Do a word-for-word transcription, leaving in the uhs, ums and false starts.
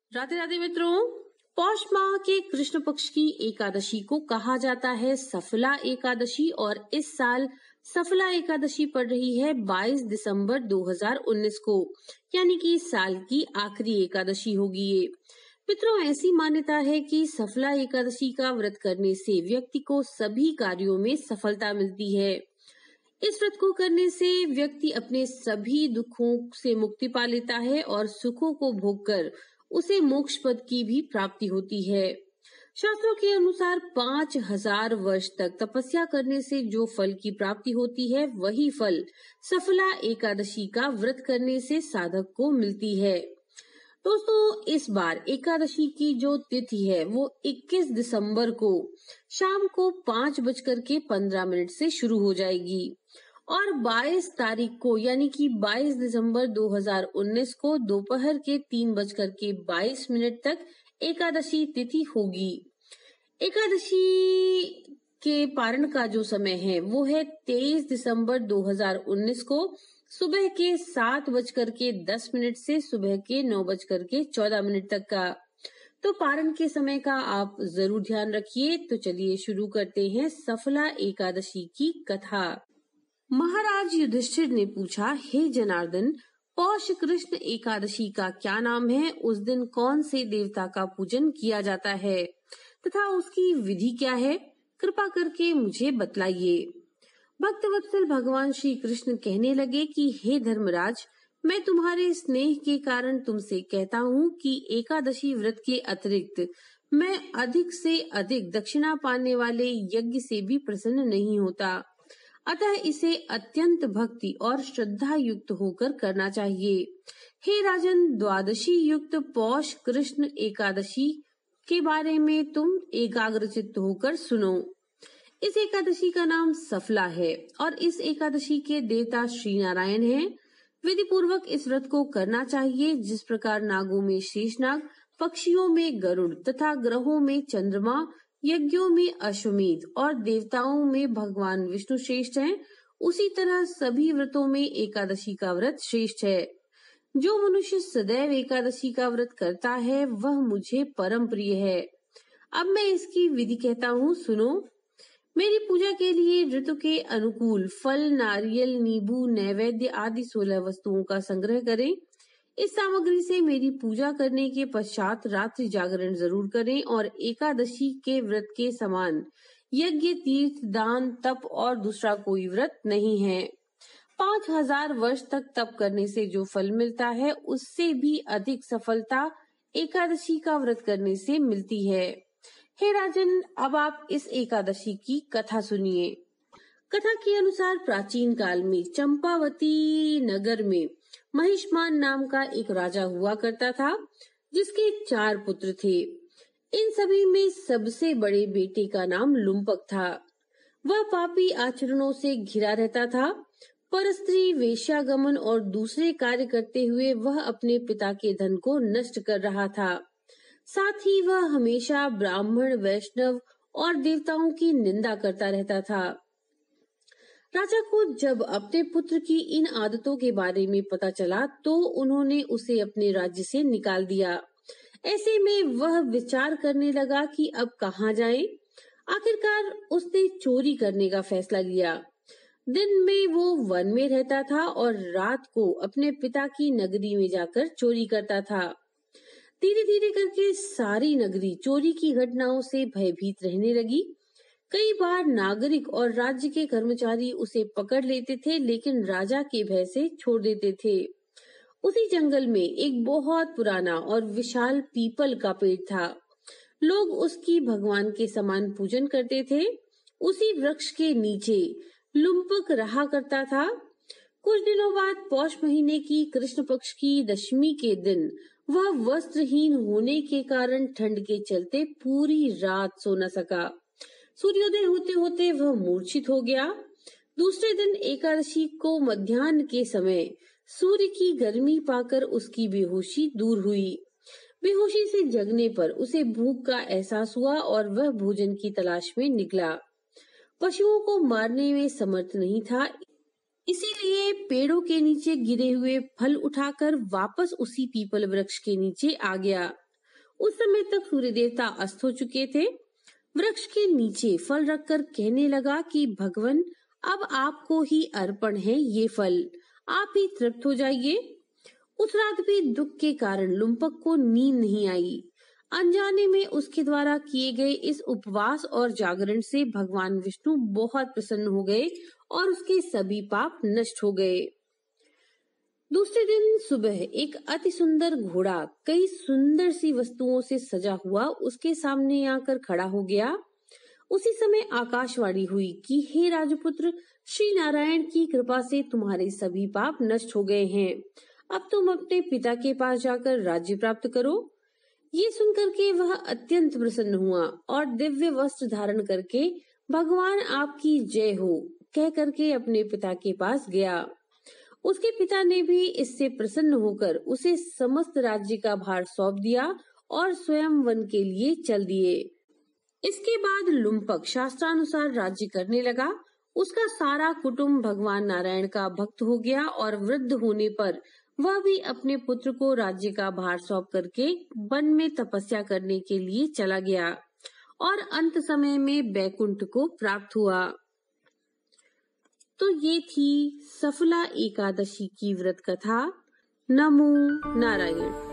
राधे राधे मित्रों, पौष माह के कृष्ण पक्ष की एकादशी को कहा जाता है सफला एकादशी और इस साल सफला एकादशी पड़ रही है बाईस दिसंबर दो हज़ार उन्नीस को, यानी कि इस साल की आखिरी एकादशी होगी ये। मित्रों, ऐसी मान्यता है कि सफला एकादशी का व्रत करने से व्यक्ति को सभी कार्यों में सफलता मिलती है। इस व्रत को करने से व्यक्ति अपने सभी दुखों से मुक्ति पा लेता है और सुखों को भोगकर उसे मोक्ष पद की भी प्राप्ति होती है। शास्त्रों के अनुसार पांच हजार वर्ष तक तपस्या करने से जो फल की प्राप्ति होती है, वही फल सफला एकादशी का व्रत करने से साधक को मिलती है। दोस्तों, इस बार एकादशी की जो तिथि है वो इक्कीस दिसंबर को शाम को पांच बजकर के पंद्रह मिनट से शुरू हो जाएगी और बाईस तारीख को यानी कि बाईस दिसंबर दो हज़ार उन्नीस को दोपहर के तीन बजकर के बाईस मिनट तक एकादशी तिथि होगी। एकादशी के पारण का जो समय है वो है तेईस दिसंबर दो हज़ार उन्नीस को सुबह के सात बजकर के दस मिनट से सुबह के नौ बजकर के चौदह मिनट तक का। तो पारण के समय का आप जरूर ध्यान रखिए। तो चलिए शुरू करते हैं सफला एकादशी की कथा। महाराज युधिष्ठिर ने पूछा, हे जनार्दन, पौष कृष्ण एकादशी का क्या नाम है? उस दिन कौन से देवता का पूजन किया जाता है तथा उसकी विधि क्या है? कृपा करके मुझे बतलाइए। भक्तवत्सल भगवान श्री कृष्ण कहने लगे कि हे धर्मराज, मैं तुम्हारे स्नेह के कारण तुमसे कहता हूँ कि एकादशी व्रत के अतिरिक्त मैं अधिक से अधिक दक्षिणा पाने वाले यज्ञ से भी प्रसन्न नहीं होता। अतः इसे अत्यंत भक्ति और श्रद्धा युक्त होकर करना चाहिए। हे राजन, द्वादशी युक्त पौष कृष्ण एकादशी के बारे में तुम एकाग्रचित्त होकर सुनो। इस एकादशी का नाम सफला है और इस एकादशी के देवता श्री नारायण हैं। विधि पूर्वक इस व्रत को करना चाहिए। जिस प्रकार नागों में शेषनाग, पक्षियों में गरुड़ तथा ग्रहों में चंद्रमा, यज्ञों में अश्वमेध और देवताओं में भगवान विष्णु श्रेष्ठ हैं, उसी तरह सभी व्रतों में एकादशी का व्रत श्रेष्ठ है। जो मनुष्य सदैव एकादशी का व्रत करता है वह मुझे परम प्रिय है। अब मैं इसकी विधि कहता हूँ, सुनो। मेरी पूजा के लिए ऋतु के अनुकूल फल, नारियल, नींबू, नैवेद्य आदि सोलह वस्तुओं का संग्रह करें। इस सामग्री से मेरी पूजा करने के पश्चात रात्रि जागरण जरूर करें और एकादशी के व्रत के समान यज्ञ, तीर्थ, दान, तप और दूसरा कोई व्रत नहीं है। पांच हजार वर्ष तक तप करने से जो फल मिलता है उससे भी अधिक सफलता एकादशी का व्रत करने से मिलती है। हे राजन, अब आप इस एकादशी की कथा सुनिए। कथा के अनुसार प्राचीन काल में चंपावती नगर में महिष्मान नाम का एक राजा हुआ करता था, जिसके चार पुत्र थे। इन सभी में सबसे बड़े बेटे का नाम लुम्पक था। वह पापी आचरणों से घिरा रहता था। परस्त्री, वेश्यागमन और दूसरे कार्य करते हुए वह अपने पिता के धन को नष्ट कर रहा था। साथ ही वह हमेशा ब्राह्मण, वैष्णव और देवताओं की निंदा करता रहता था। राजा को जब अपने पुत्र की इन आदतों के बारे में पता चला तो उन्होंने उसे अपने राज्य से निकाल दिया। ऐसे में वह विचार करने लगा कि अब कहाँ जाए। आखिरकार उसने चोरी करने का फैसला लिया। दिन में वो वन में रहता था और रात को अपने पिता की नगरी में जाकर चोरी करता था। धीरे धीरे करके सारी नगरी चोरी की घटनाओं से भयभीत रहने लगी। कई बार नागरिक और राज्य के कर्मचारी उसे पकड़ लेते थे, लेकिन राजा के भय से छोड़ देते थे। उसी जंगल में एक बहुत पुराना और विशाल पीपल का पेड़ था। लोग उसकी भगवान के समान पूजन करते थे। उसी वृक्ष के नीचे लुम्पक रहा करता था। कुछ दिनों बाद पौष महीने की कृष्ण पक्ष की दशमी के दिन वह वस्त्रहीन होने के कारण ठंड के चलते पूरी रात सो न सका। सूर्योदय होते होते वह मूर्छित हो गया। दूसरे दिन एकादशी को मध्याह्न के समय सूर्य की गर्मी पाकर उसकी बेहोशी दूर हुई। बेहोशी से जगने पर उसे भूख का एहसास हुआ और वह भोजन की तलाश में निकला। पशुओं को मारने में समर्थ नहीं था, इसीलिए पेड़ों के नीचे गिरे हुए फल उठाकर वापस उसी पीपल वृक्ष के नीचे आ गया। उस समय तक सूर्य देवता अस्त हो चुके थे। वृक्ष के नीचे फल रखकर कहने लगा कि भगवान, अब आपको ही अर्पण है ये फल, आप ही तृप्त हो जाइए। उस रात भी दुख के कारण लुम्पक को नींद नहीं आई। अनजाने में उसके द्वारा किए गए इस उपवास और जागरण से भगवान विष्णु बहुत प्रसन्न हो गए और उसके सभी पाप नष्ट हो गए। दूसरे दिन सुबह एक अति सुंदर घोड़ा कई सुंदर सी वस्तुओं से सजा हुआ उसके सामने आकर खड़ा हो गया। उसी समय आकाशवाणी हुई कि हे राजपुत्र, श्री नारायण की कृपा से तुम्हारे सभी पाप नष्ट हो गए हैं। अब तुम अपने पिता के पास जाकर राज्य प्राप्त करो। ये सुनकर के वह अत्यंत प्रसन्न हुआ और दिव्य वस्त्र धारण करके भगवान आपकी जय हो कह करके अपने पिता के पास गया। उसके पिता ने भी इससे प्रसन्न होकर उसे समस्त राज्य का भार सौंप दिया और स्वयं वन के लिए चल दिए। इसके बाद लुम्पक शास्त्रानुसार राज्य करने लगा। उसका सारा कुटुंब भगवान नारायण का भक्त हो गया और वृद्ध होने पर वह भी अपने पुत्र को राज्य का भार सौंप करके वन में तपस्या करने के लिए चला गया और अंत समय में बैकुंठ को प्राप्त हुआ। तो ये थी सफला एकादशी की व्रत कथा। नमो नारायण।